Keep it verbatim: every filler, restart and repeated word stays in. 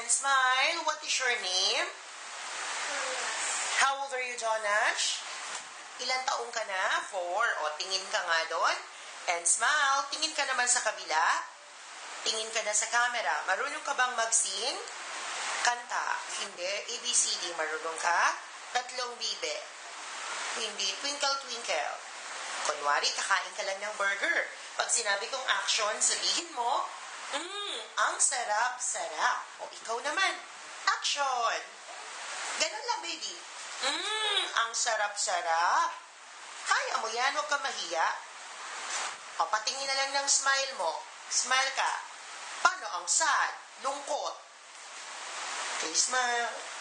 And smile. What is your name? How old are you, Jonash? Ilan taong ka na? Four. O, tingin ka nga doon. And smile. Tingin ka naman sa kabila. Tingin ka na sa camera. Marunong ka bang mag-sing? Kanta. Hindi. A B C D. Marunong ka? Tatlong bibe. Hindi. Twinkle, twinkle. Kunwari, kakain ka lang ng burger. Pag sinabi kong action, sabihin mo, Mmm, ang sarap, sarap. O, ikaw naman. Action! Ganun lang, baby. Mmm, ang sarap, sarap. Kaya mo yan, huwag ka mahiya. O, patingin na lang ng smile mo. Smile ka. Paano ang sad? Lungkot. Okay, smile.